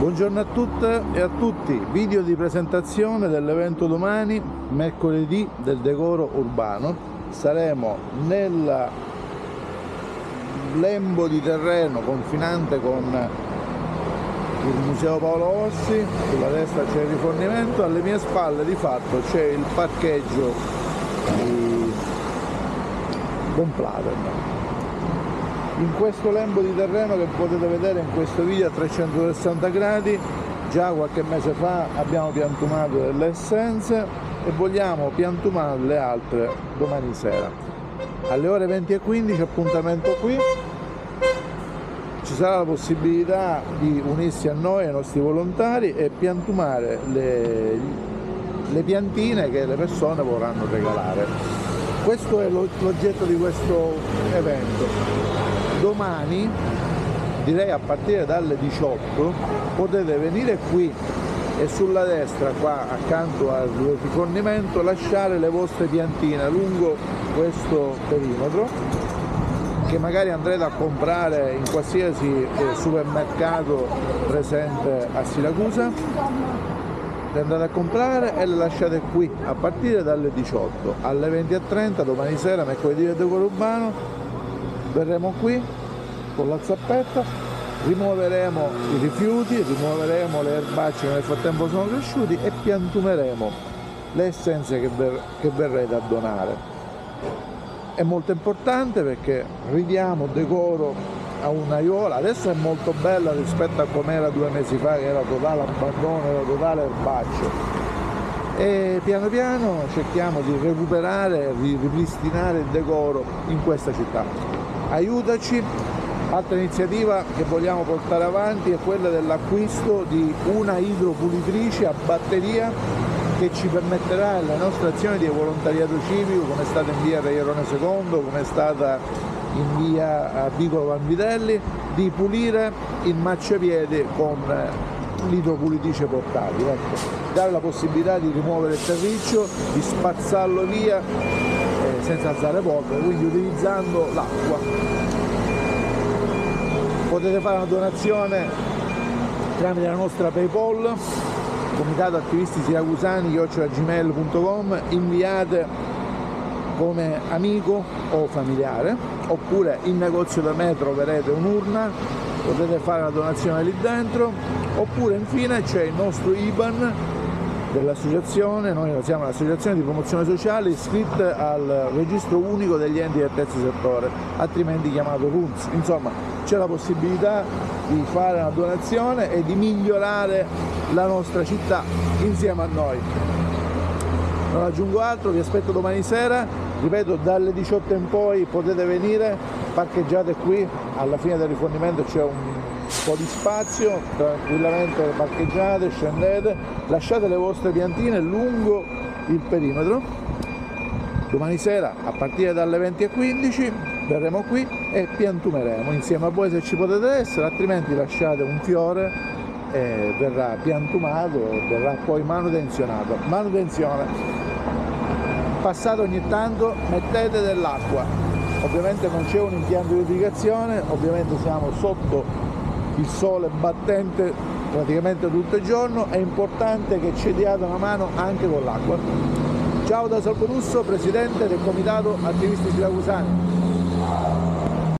Buongiorno a tutte e a tutti, video di presentazione dell'evento domani, mercoledì del decoro urbano. Saremo nel lembo di terreno confinante con il Museo Paolo Rossi, sulla destra c'è il rifornimento, alle mie spalle di fatto c'è il parcheggio di Von Platen. In questo lembo di terreno che potete vedere in questo video a 360 gradi, già qualche mese fa abbiamo piantumato delle essenze e vogliamo piantumarle altre domani sera. Alle ore 20:15 appuntamento qui, ci sarà la possibilità di unirsi a noi, ai nostri volontari, e piantumare le piantine che le persone vorranno regalare. Questo è l'oggetto di questo evento. Domani, direi a partire dalle 18, potete venire qui e sulla destra, qua accanto al rifornimento, lasciare le vostre piantine lungo questo perimetro, che magari andrete a comprare in qualsiasi supermercato presente a Siracusa. Le andate a comprare e le lasciate qui a partire dalle 18. Alle 20:30 domani sera, mercoledì del decoro urbano, verremo qui con la zappetta, rimuoveremo i rifiuti, rimuoveremo le erbacce che nel frattempo sono cresciuti e piantumeremo le essenze che verrete a donare. È molto importante perché ridiamo decoro a un'aiuola. Adesso è molto bella rispetto a com'era 2 mesi fa, che era totale abbandono, era totale erbaccio, e piano piano cerchiamo di recuperare, di ripristinare il decoro in questa città. Aiutaci. Altra iniziativa che vogliamo portare avanti è quella dell'acquisto di una idropulitrice a batteria che ci permetterà nelle nostre azioni di volontariato civico, come è stata in via Reierone II, come è stata in via Vicolo Vanvitelli, di pulire il marciapiede con l'idropulitrice portatile. Ecco, dare la possibilità di rimuovere il terriccio, di spazzarlo via senza alzare polvere, quindi utilizzando l'acqua. Potete fare una donazione tramite la nostra PayPal, Comitato Attivisti Siracusani@gmail.com, inviate come amico o familiare, oppure in negozio da me troverete un'urna, potete fare una donazione lì dentro, oppure infine c'è il nostro IBAN dell'associazione. Noi siamo un'associazione di promozione sociale iscritta al registro unico degli enti del terzo settore, altrimenti chiamato RUNS. Insomma, c'è la possibilità di fare una donazione e di migliorare la nostra città insieme a noi. Non aggiungo altro, vi aspetto domani sera, ripeto, dalle 18 in poi potete venire, parcheggiate qui, alla fine del rifornimento c'è un po' di spazio, tranquillamente parcheggiate, scendete, lasciate le vostre piantine lungo il perimetro. Domani sera a partire dalle 20:15 verremo qui e piantumeremo insieme a voi se ci potete essere, altrimenti lasciate un fiore e verrà piantumato e verrà poi manutenzionato. Manutenzione: passate ogni tanto, mettete dell'acqua, ovviamente non c'è un impianto di irrigazione, ovviamente siamo sotto il sole battente praticamente tutto il giorno, è importante che ci diate una mano anche con l'acqua. Ciao da Salvo Russo, presidente del Comitato Attivisti Siracusani.